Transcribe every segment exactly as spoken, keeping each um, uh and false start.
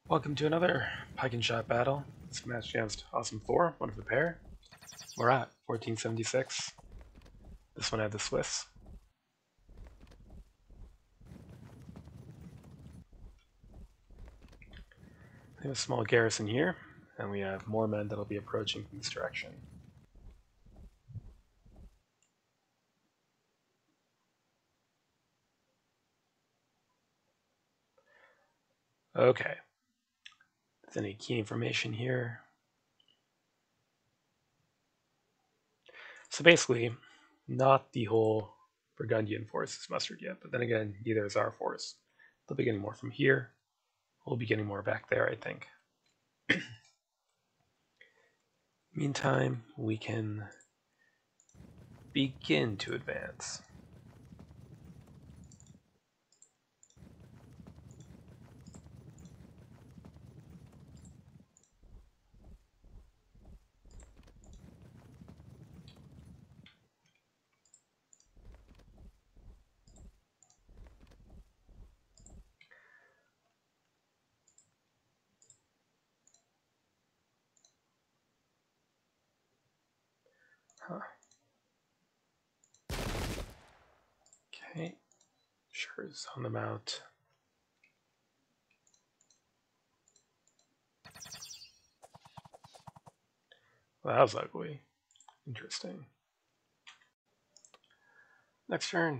Welcome to another Pike and Shot battle. This match against Awesome four, one of the pair. We're at fourteen seventy-six. This one had the Swiss. We have a small garrison here, and we have more men that'll be approaching from this direction. Okay. Is any key information here? So basically, not the whole Burgundian force is mustered yet, but then again, neither is our force. They'll be getting more from here. We'll be getting more back there, I think. Meantime, we can begin to advance. Huh. Okay, sure, zone them out. Well, that was ugly. Interesting. Next turn.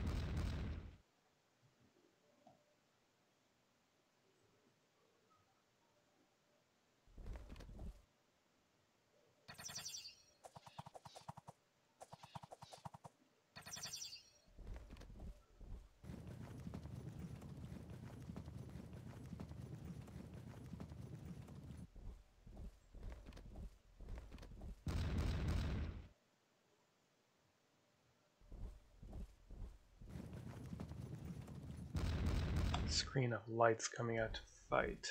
Screen of lights coming out to fight.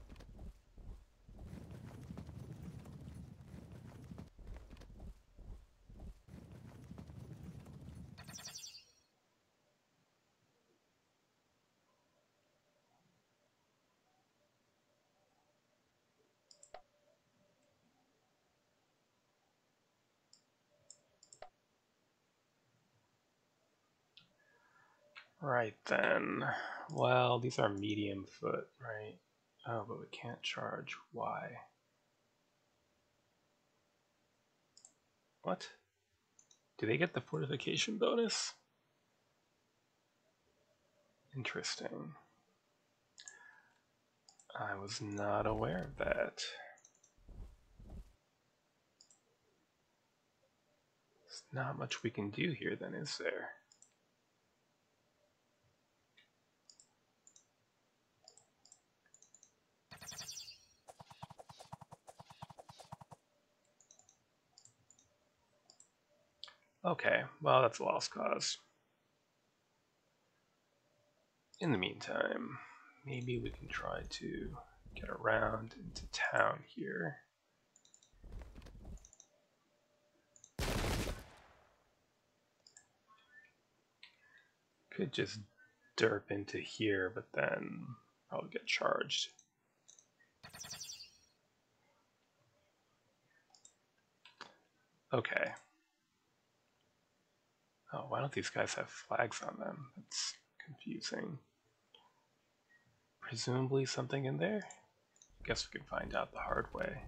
Right then. Well, these are medium foot, right? Oh, but we can't charge. Why? What? Do they get the fortification bonus? Interesting. I was not aware of that. There's not much we can do here then, is there? Okay, well, that's a lost cause. In the meantime, maybe we can try to get around into town here. Could just derp into here, but then probably get charged. Okay. Oh, why don't these guys have flags on them? That's confusing. Presumably something in there? Guess we can find out the hard way.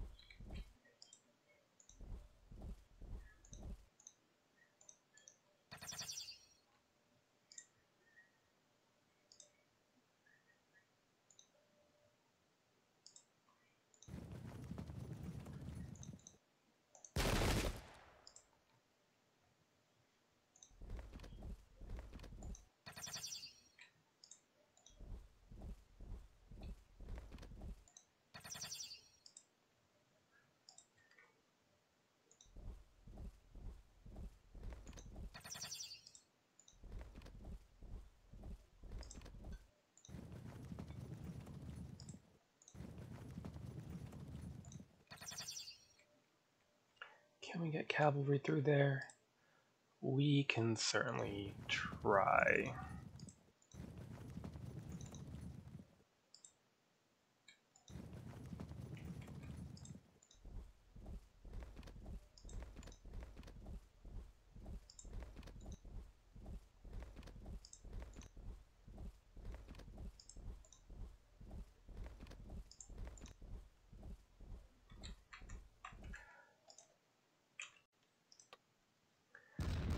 Can we get cavalry through there? We can certainly try.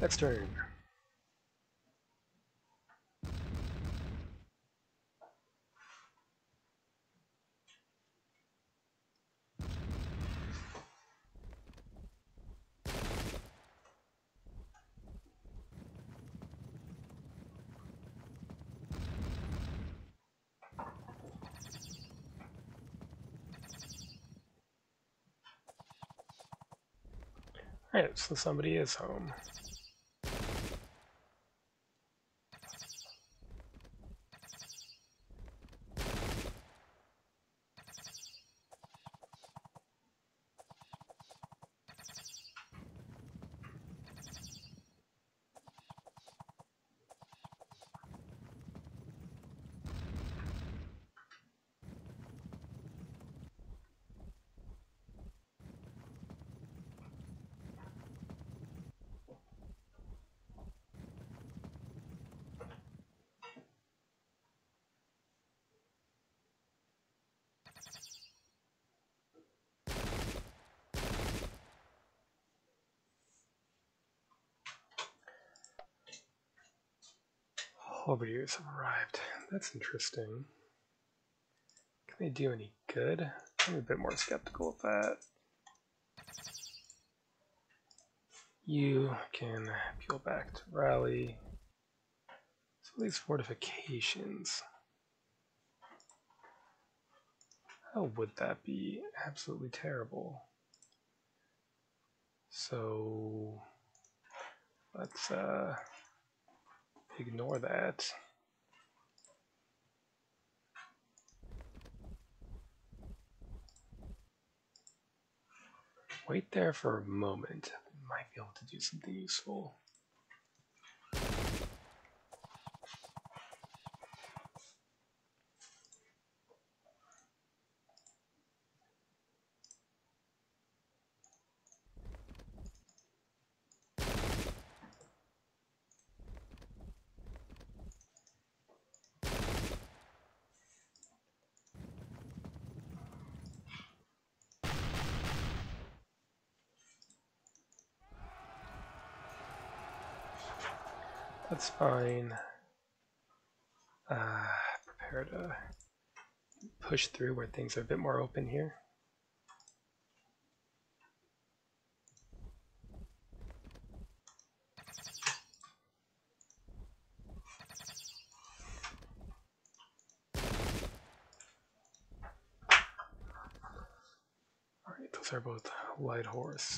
Next turn. Alright, so somebody is home. Overeaters have arrived. That's interesting. Can they do any good? I'm a bit more skeptical of that. You can peel back to rally. So these fortifications. How would that be? Absolutely terrible. So let's uh, ignore that. Wait there for a moment. We might be able to do something useful. That's fine. Uh, prepare to push through where things are a bit more open here. Alright, those are both light horse.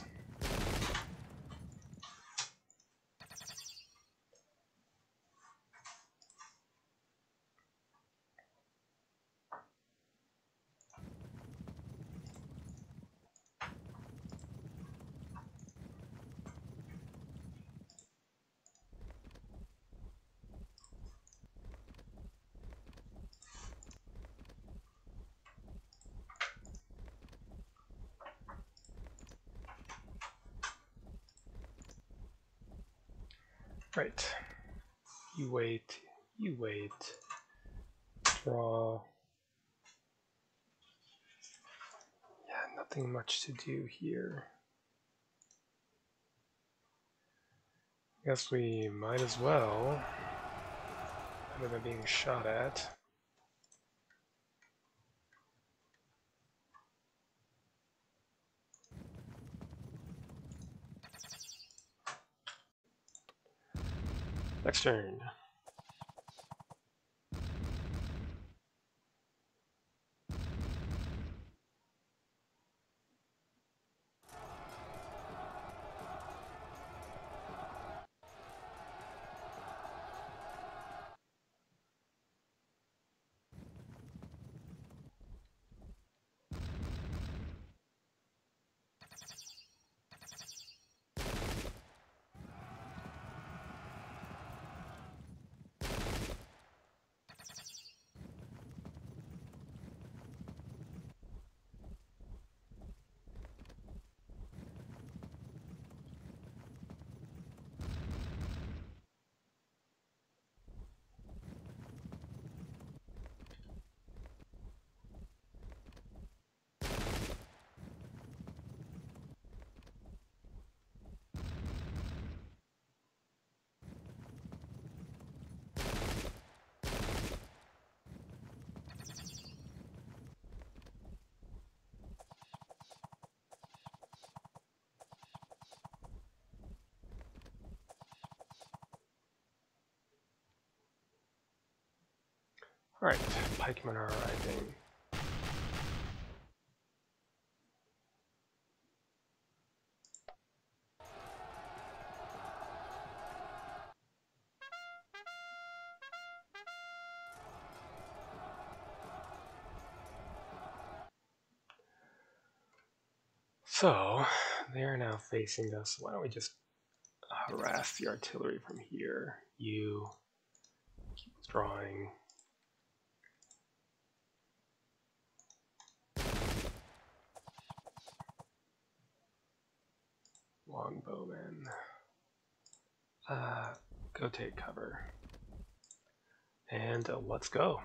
Right. You wait. You wait. Draw. Yeah, nothing much to do here. I guess we might as well, rather than being shot at. Next turn. Alright, pikemen are arriving. So, they are now facing us. Why don't we just harass the artillery from here? You keep withdrawing. Longbowmen. Uh, go take cover. And uh, let's go.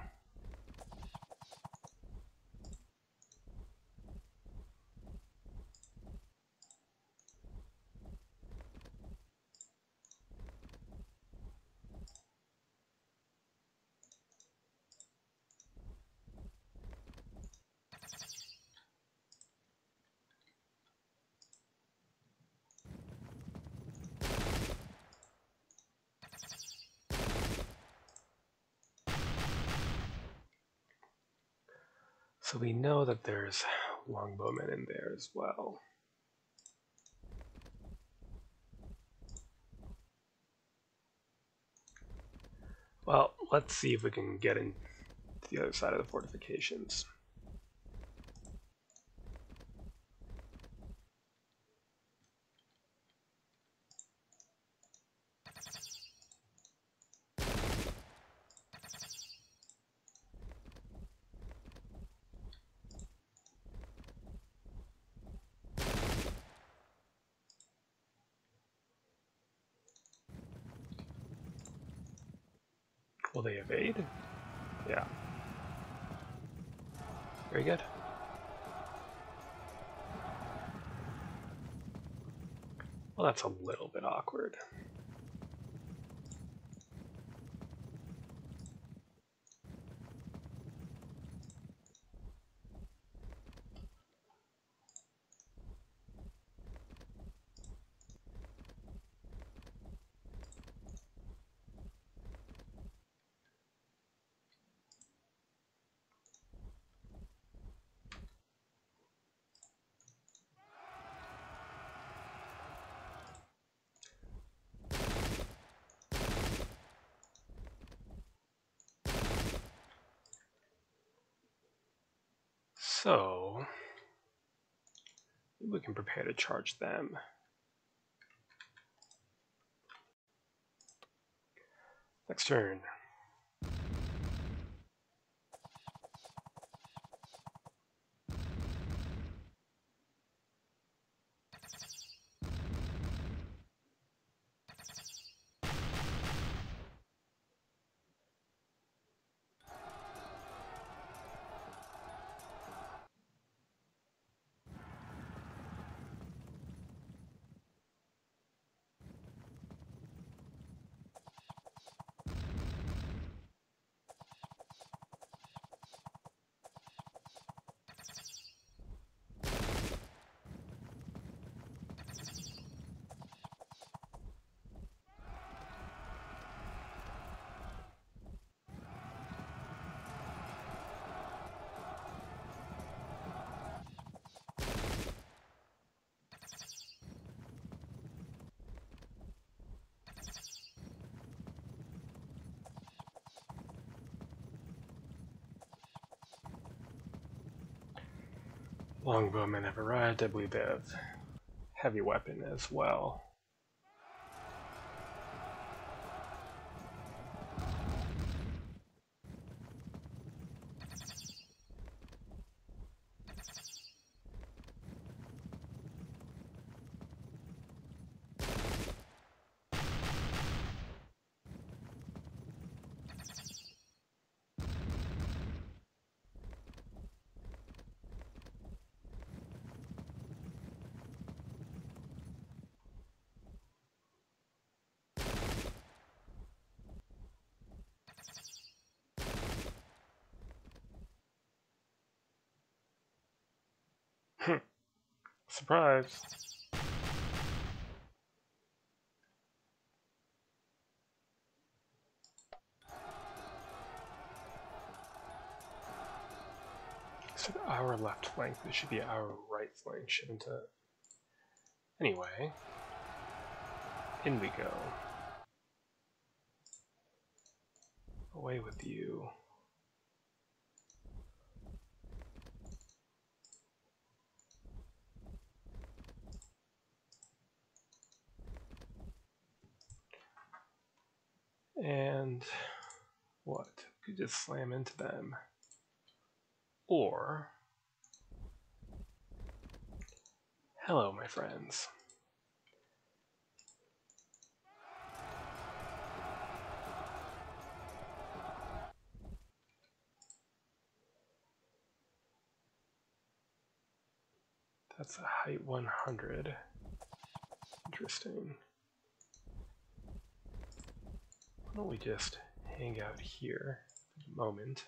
So we know that there's longbowmen in there as well. Well, let's see if we can get into the other side of the fortifications. Will they evade? Yeah. Very good. Well, that's a little bit awkward. So, maybe we can prepare to charge them. Next turn. Longbowmen have arrived. I believe they have heavy weapon as well. Surprise. So our left flank, this should be our right flank, shouldn't it? Anyway, in we go. Away with you. And what? We could just slam into them. Or, hello, my friends. That's a height one hundred. Interesting. Why don't we just hang out here for the moment?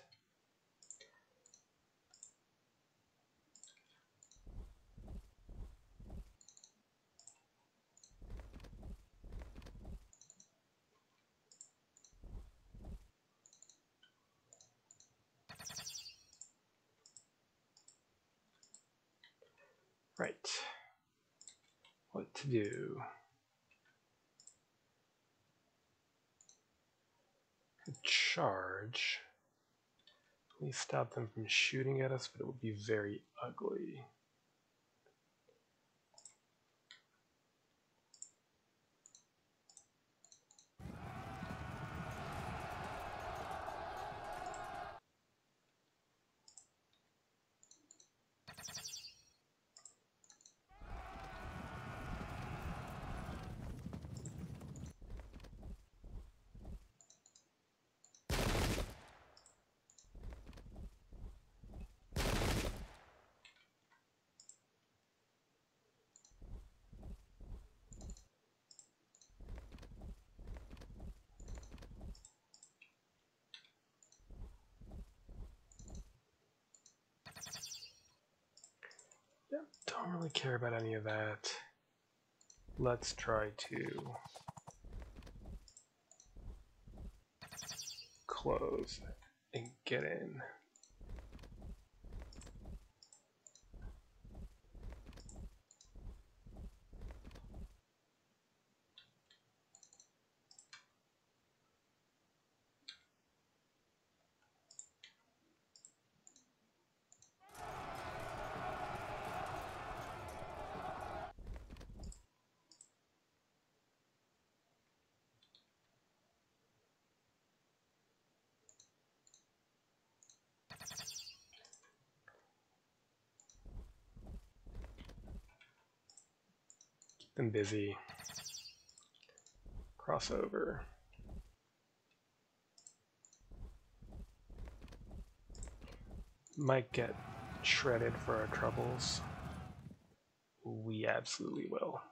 Right. What to do? Could charge. At least stop them from shooting at us, but it would be very ugly. Yeah, don't really care about any of that. Let's try to close and get in. Keep them busy. Crossover. Might get shredded for our troubles. We absolutely will.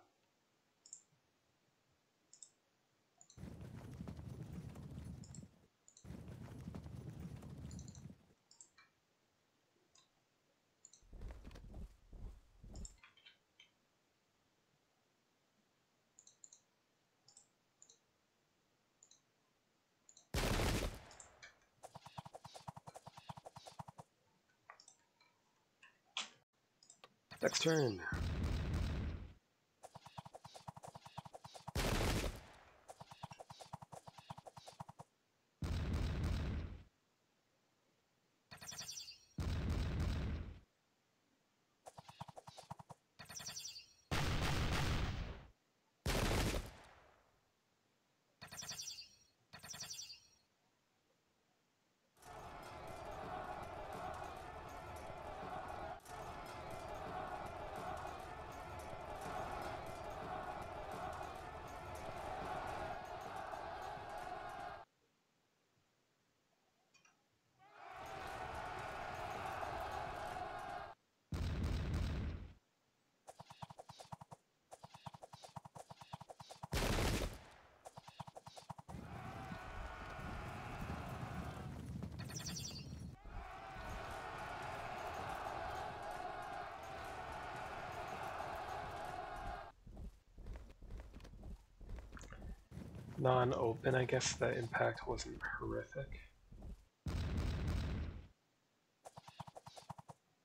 Next turn. Non-open, I guess the impact wasn't horrific.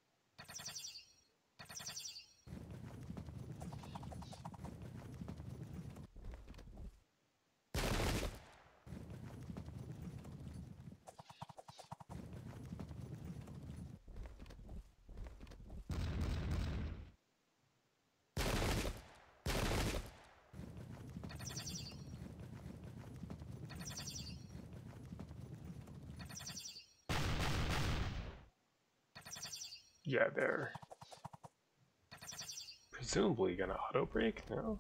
Yeah, they're presumably gonna auto brake, no?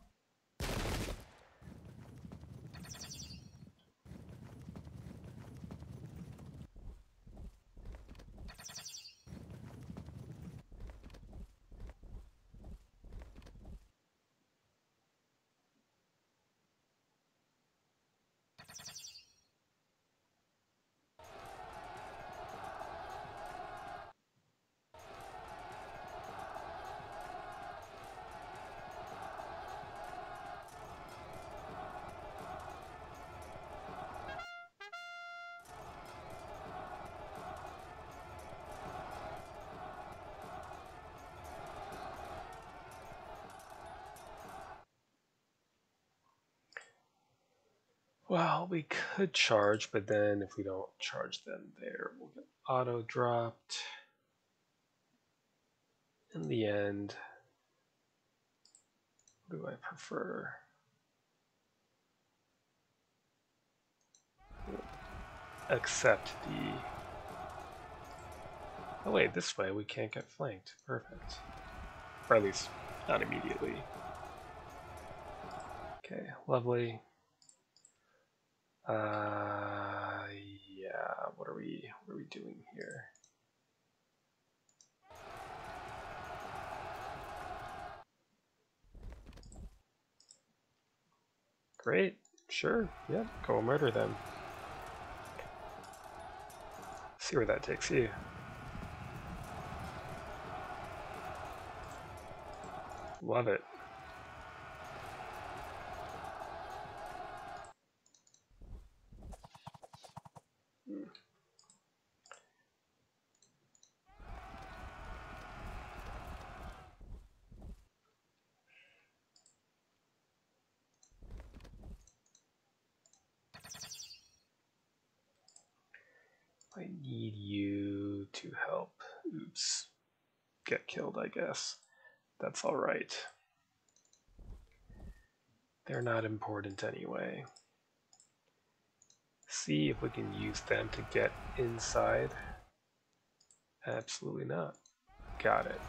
Well, we could charge, but then if we don't charge them there, we'll get auto dropped. In the end, what do I prefer? Accept the... Oh wait, this way we can't get flanked. Perfect. Or at least, not immediately. Okay, lovely. Uh, yeah, what are we, what are we doing here? Great, sure, yeah, go murder them. See where that takes you. Love it. Hmm. I need you to help. Oops. Get killed, I guess. That's alright. They're not important anyway. See if we can use them to get inside. Absolutely not. Got it.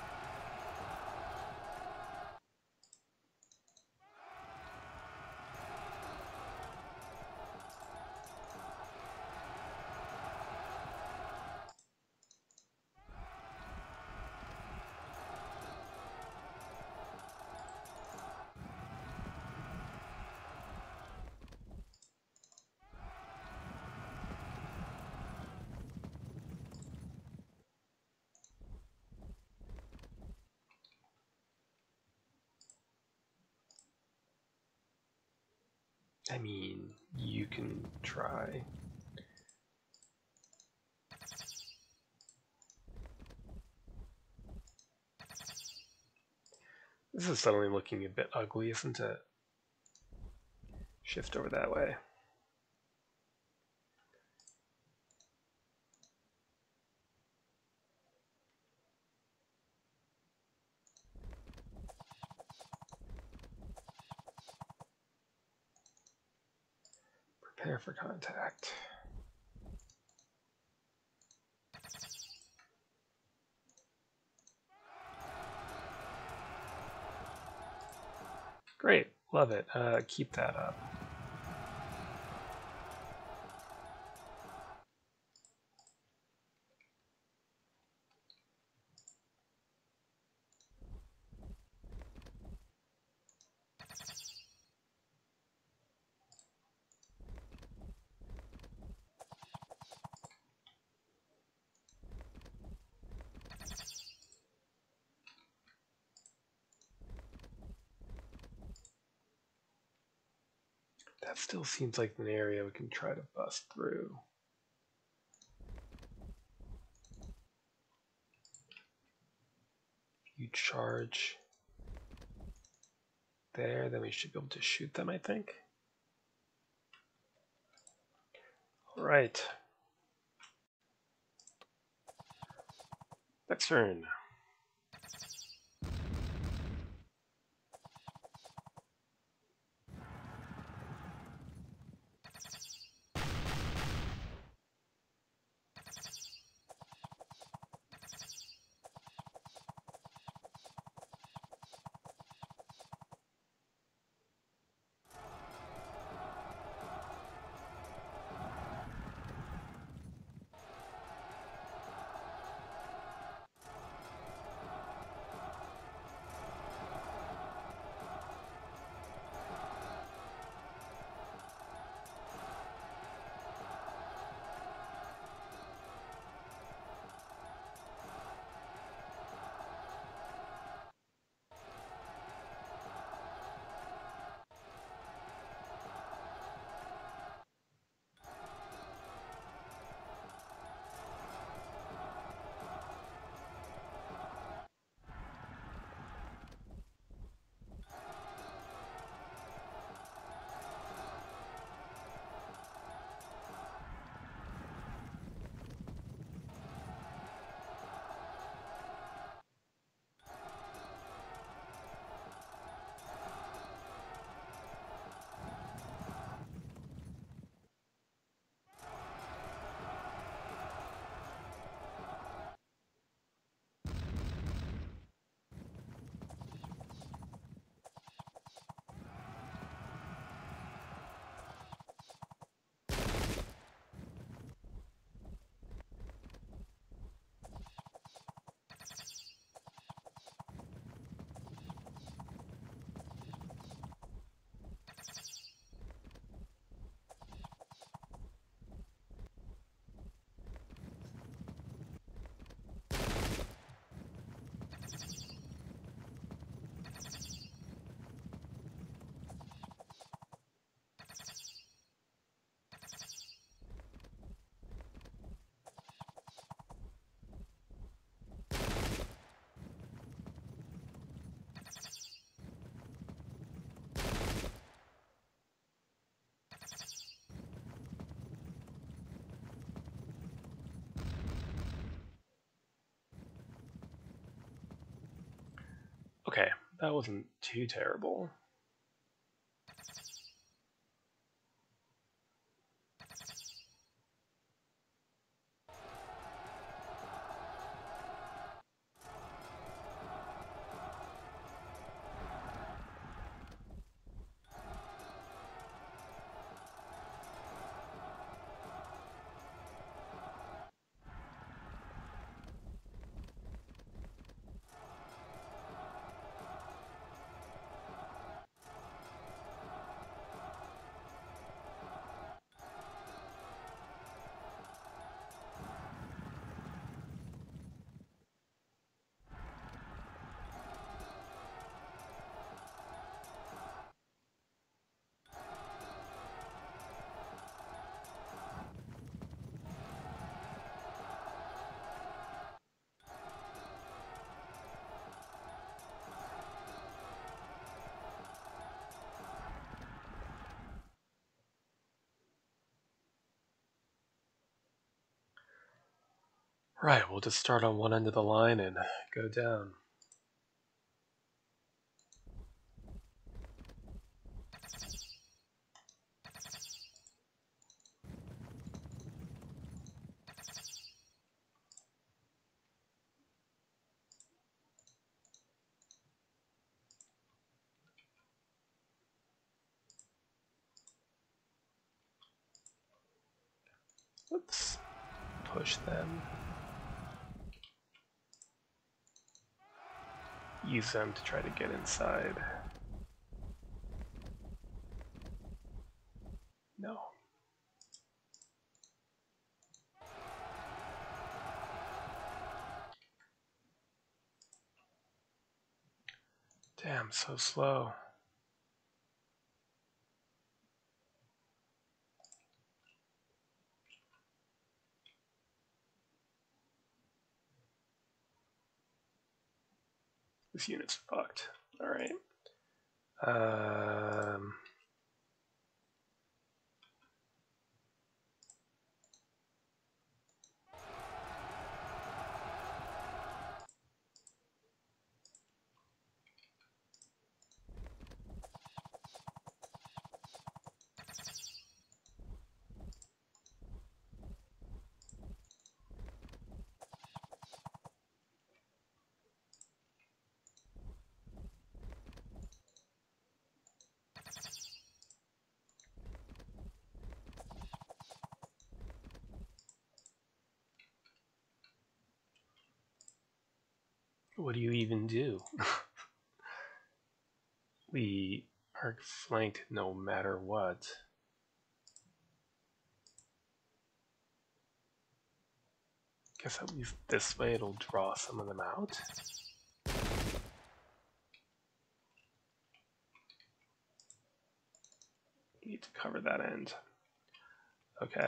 I mean, you can try. This is suddenly looking a bit ugly, isn't it? Shift over that way. Prepare for contact. Great, love it. Uh, keep that up. That still seems like an area we can try to bust through. If you charge there, then we should be able to shoot them, I think. All right. Next turn. That wasn't too terrible. Right, we'll just start on one end of the line and go down. Let's push them. Use them to try to get inside. No. Damn, so slow. This unit's fucked. Alright. Um... What do you even do? We are flanked no matter what. Guess at least this way it'll draw some of them out. Need to cover that end. Okay.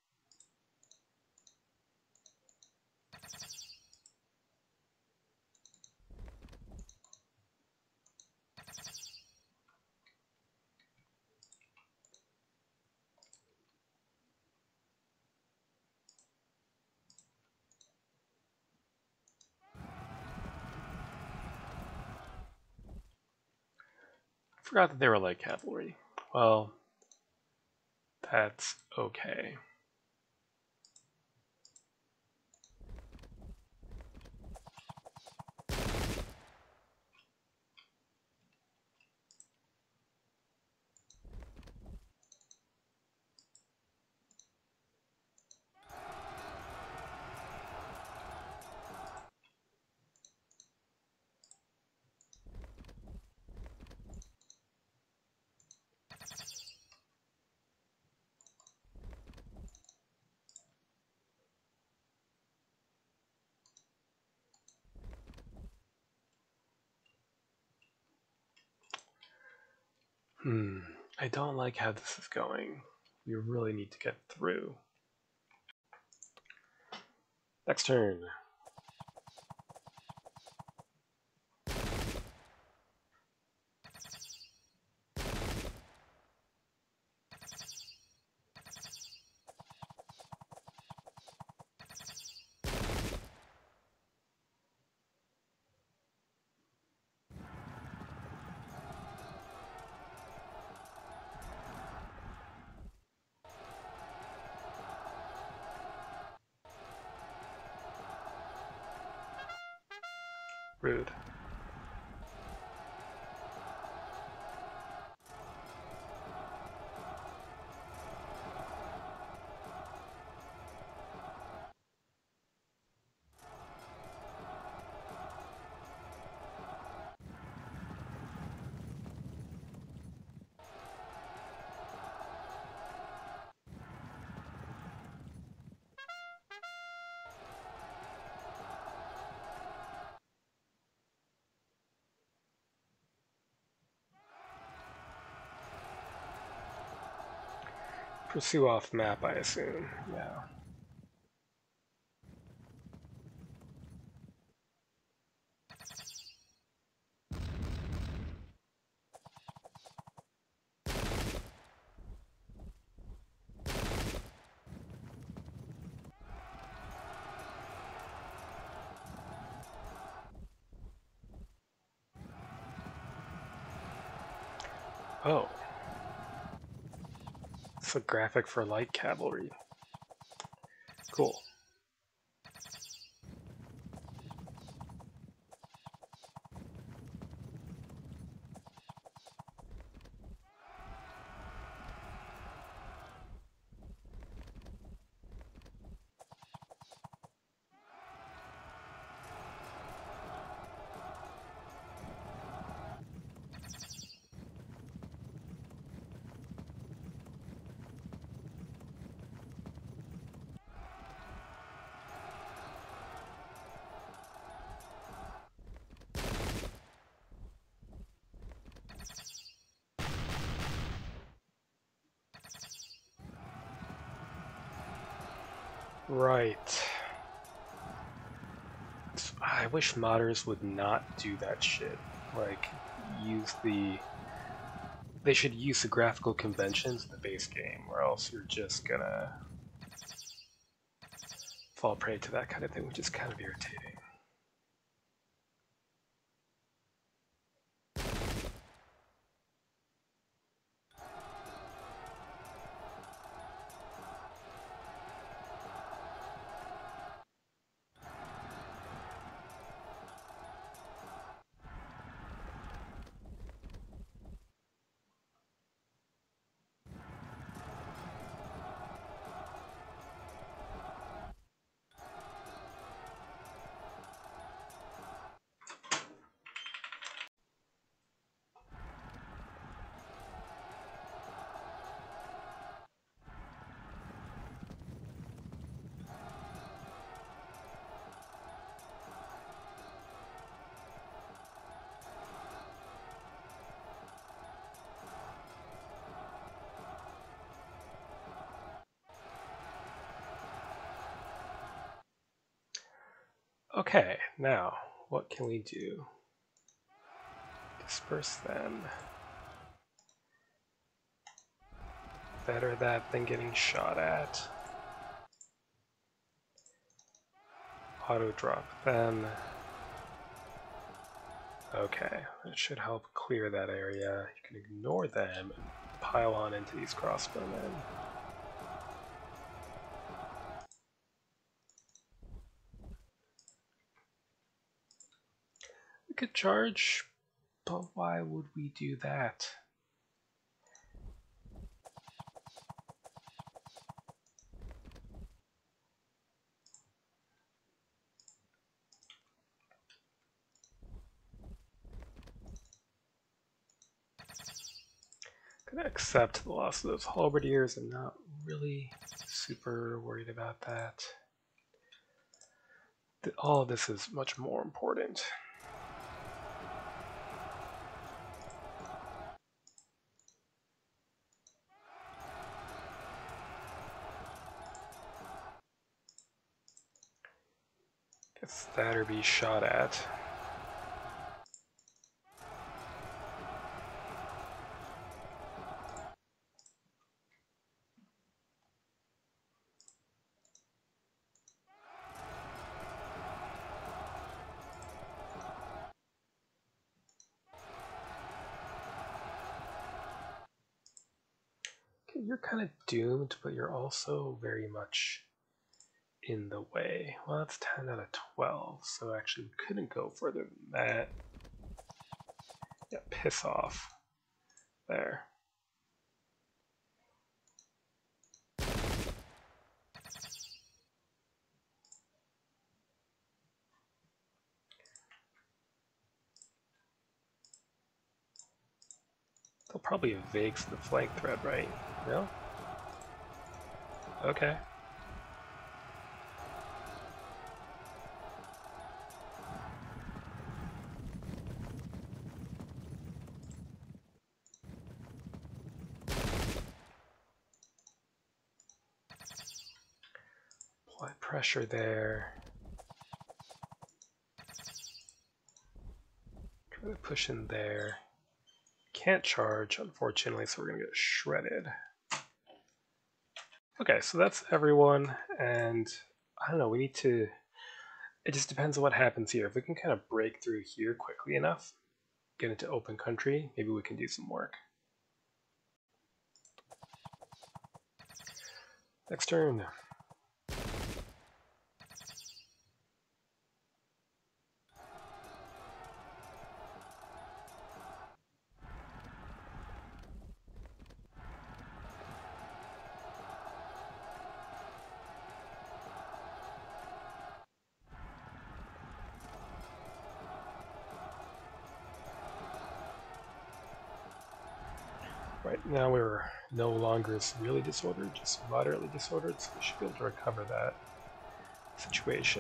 Forgot that they were light cavalry. Well, that's okay. Hmm, I don't like how this is going. We really need to get through. Next turn. Rude. Pursue off map, I assume. Yeah. Oh. It's a graphic for light cavalry. Cool. Right. I wish modders would not do that shit. Like, use the... They should use the graphical conventions in the base game, or else you're just gonna fall prey to that kind of thing, which is kind of irritating. Okay, now, what can we do? Disperse them. Better that than getting shot at. Auto drop them. Okay, that should help clear that area. You can ignore them and pile on into these crossbowmen. We could charge, but why would we do that? Gonna accept the loss of those halberdiers. I'm not really super worried about that. All of this is much more important. Guess that or be shot at. You're kind of doomed, but you're also very much in the way. Well, that's ten out of twelve, so actually we couldn't go further than that. Yeah, piss off. There. They'll probably have Vagues the flank threat, right? No? Okay. Apply pressure there. Try to push in there. Can't charge, unfortunately, so we're gonna get shredded. Okay, so that's everyone, and I don't know, we need to... It just depends on what happens here. If we can kind of break through here quickly enough, get into open country, maybe we can do some work. Next turn. Right now we're no longer severely disordered, just moderately disordered, so we should be able to recover that situation.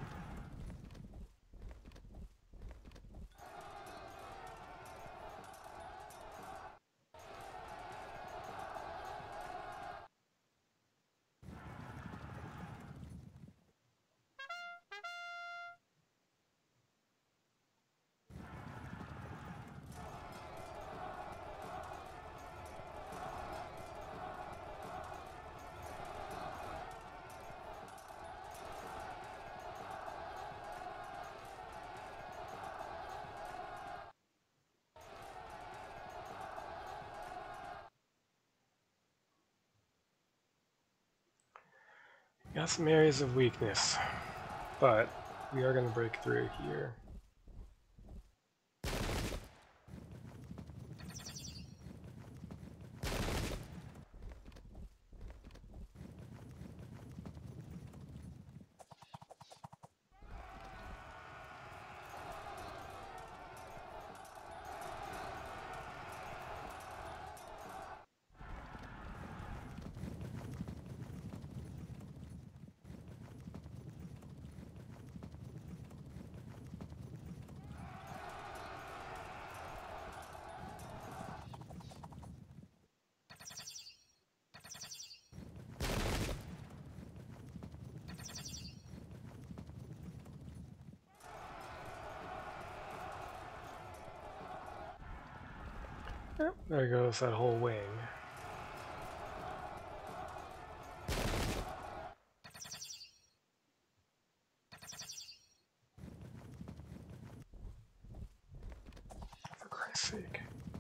Got some areas of weakness, but we are going to break through here. Yep, there goes that whole wing. For Christ's sake.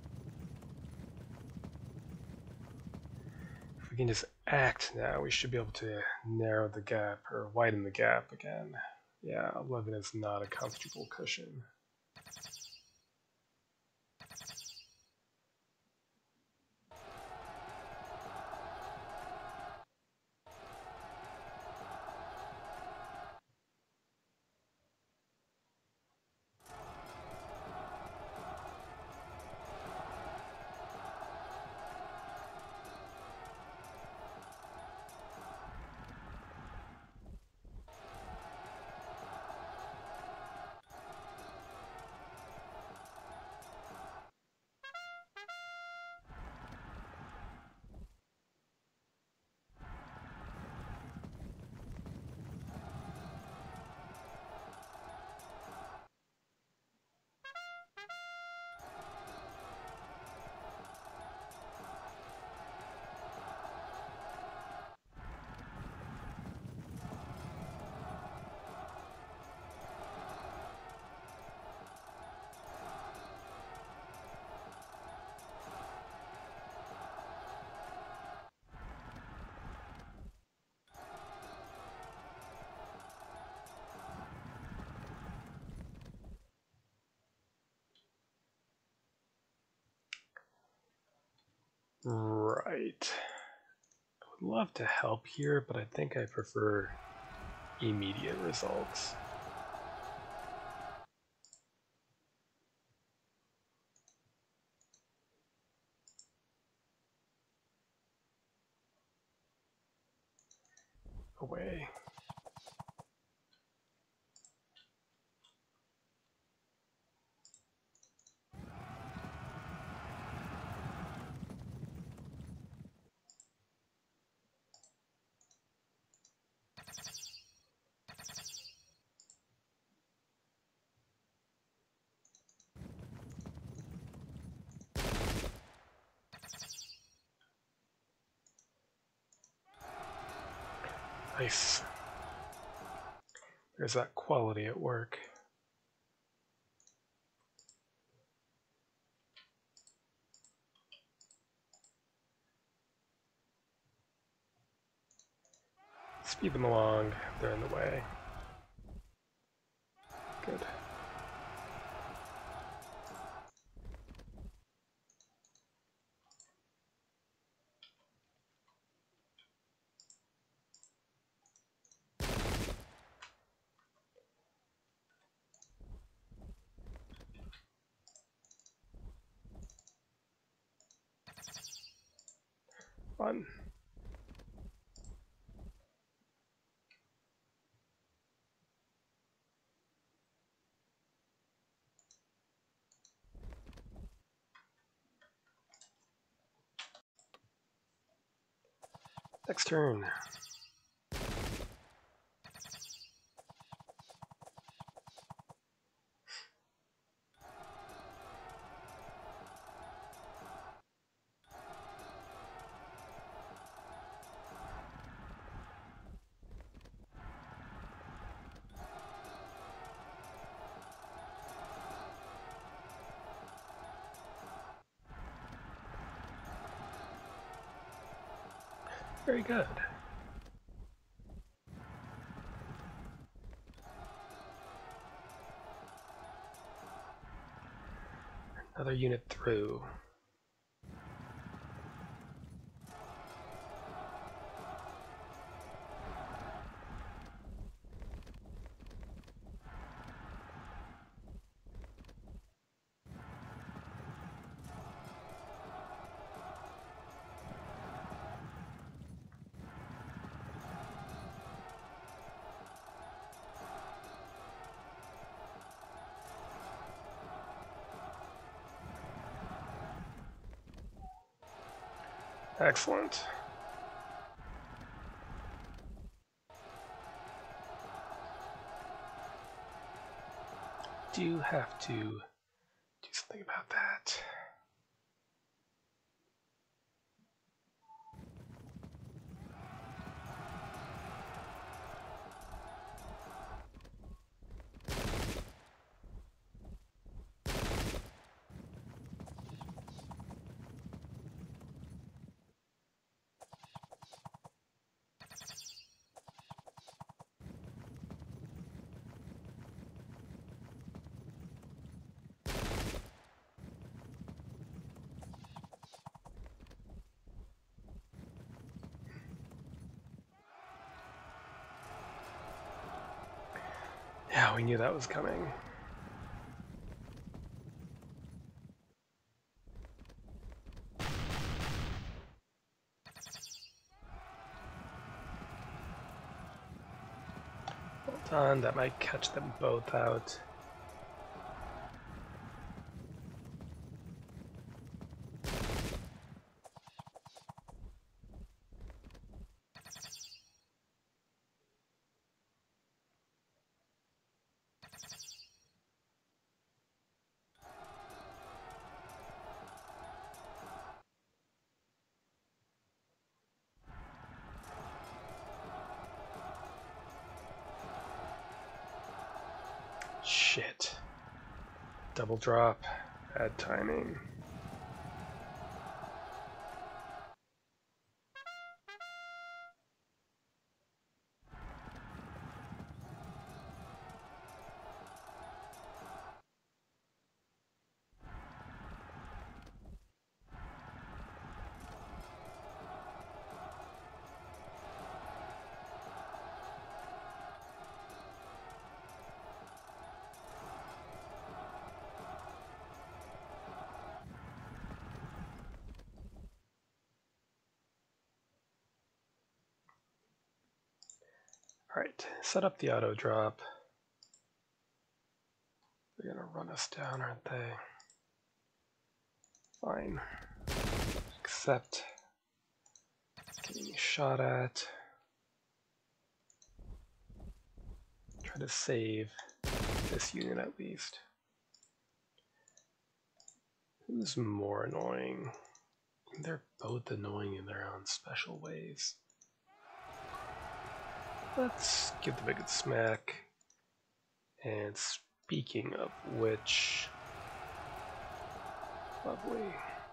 If we can just act now, we should be able to narrow the gap, or widen the gap again. Yeah, eleven is not a comfortable cushion. Right. I would love to help here, but I think I prefer immediate results. Away. Nice. There's that quality at work. Speed them along. They're in the way. Good. Fun. Next turn. Very good. Another unit through. Excellent. Do have to do something about that. Yeah, we knew that was coming. Well done, that might catch them both out. Shit. Double drop. Bad timing. Alright, set up the auto drop. They're gonna run us down, aren't they? Fine. Accept. Getting shot at. Try to save this unit at least. Who's more annoying? They're both annoying in their own special ways. Let's give them a good smack. And speaking of which, lovely.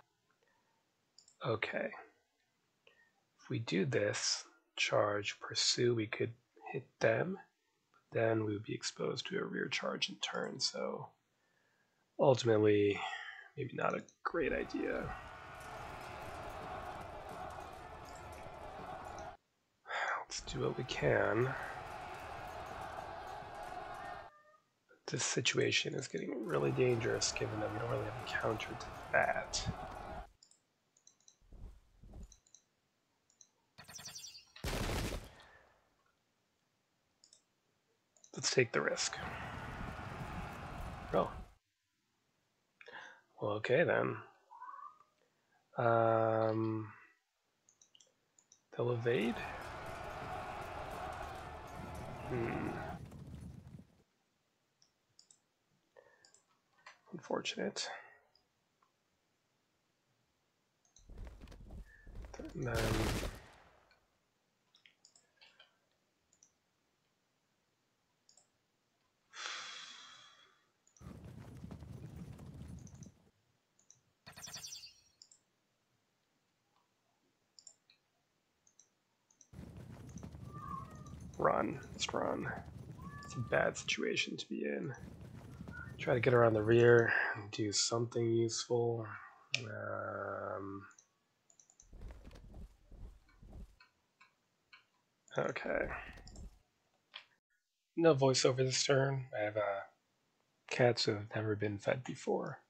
Okay. If we do this, charge, pursue, we could hit them, but then we would be exposed to a rear charge in turn, so ultimately, maybe not a great idea. Let's do what we can. But this situation is getting really dangerous given that we don't really have a counter to that. Let's take the risk. Oh. Well, okay then. Um, they'll evade? Hmm. Unfortunate. And then run. Let's run. It's a bad situation to be in. Try to get around the rear and do something useful. Um, okay. No voiceover this turn. I have uh, cats who have never been fed before.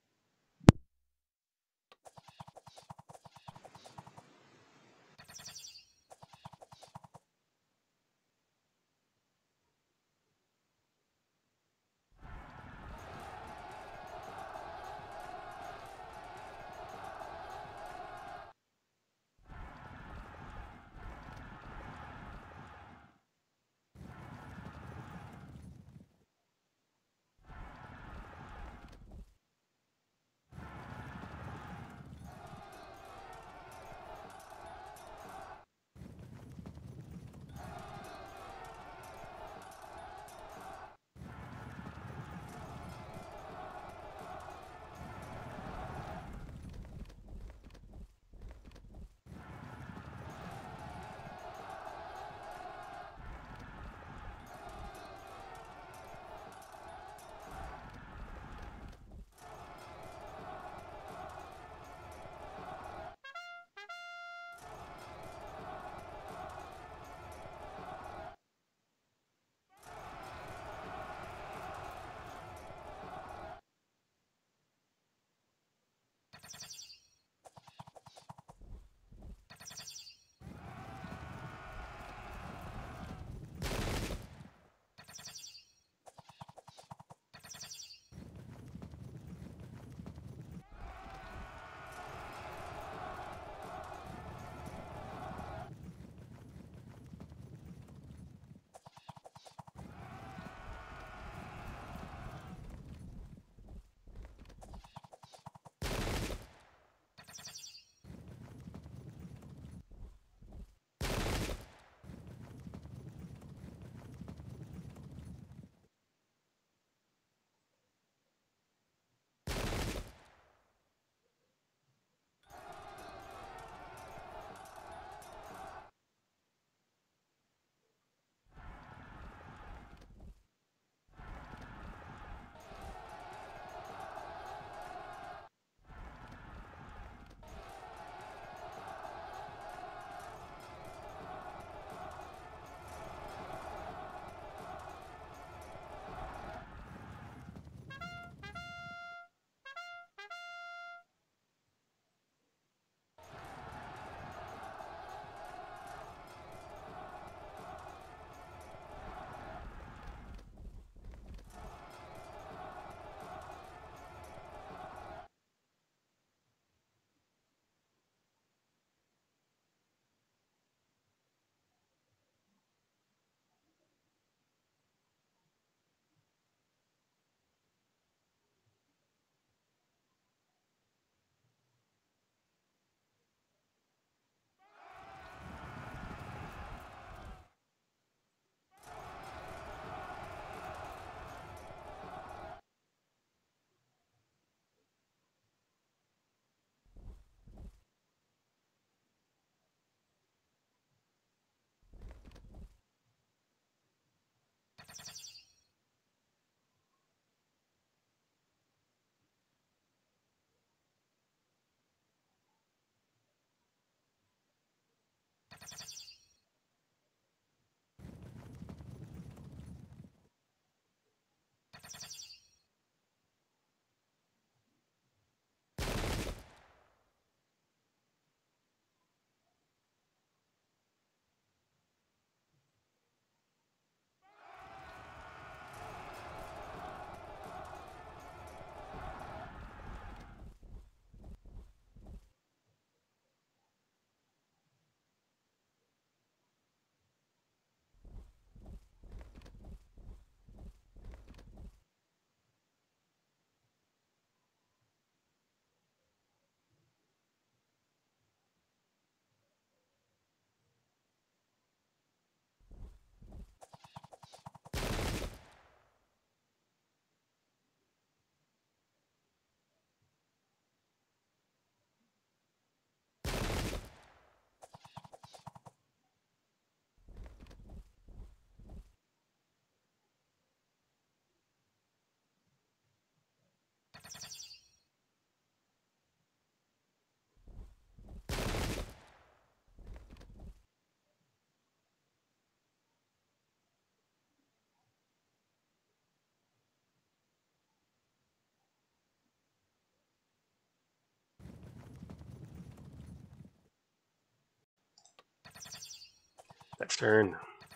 Cat's turn.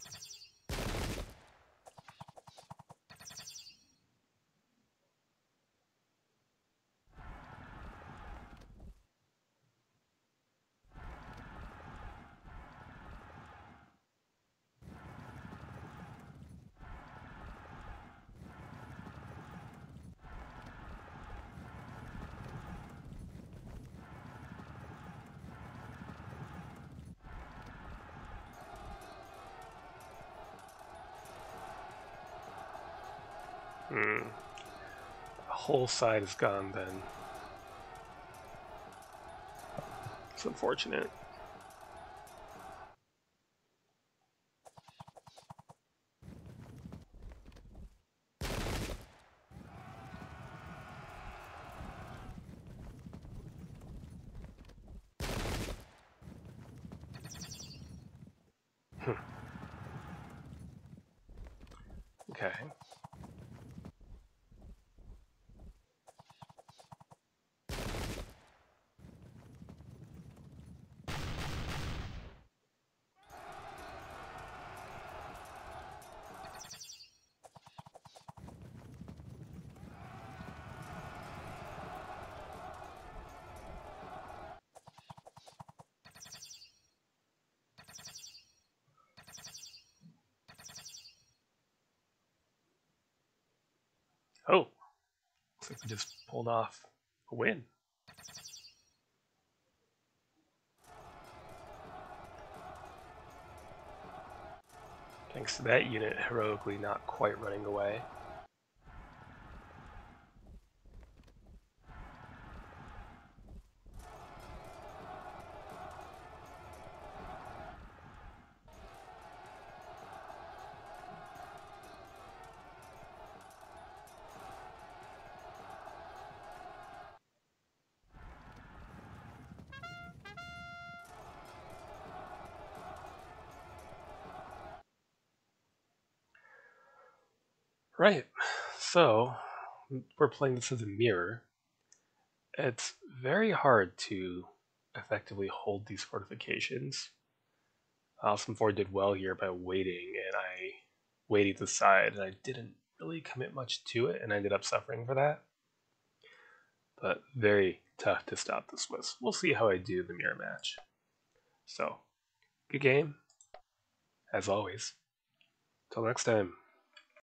Hmm. The whole side is gone then. It's unfortunate. Okay. Oh, looks like we just pulled off a win. Thanks to that unit heroically not quite running away. Right, so we're playing this as a mirror. It's very hard to effectively hold these fortifications. Awesome four did well here by waiting, and I waited the side, and I didn't really commit much to it, and I ended up suffering for that. But very tough to stop the Swiss. We'll see how I do in the mirror match. So, good game, as always. Till next time.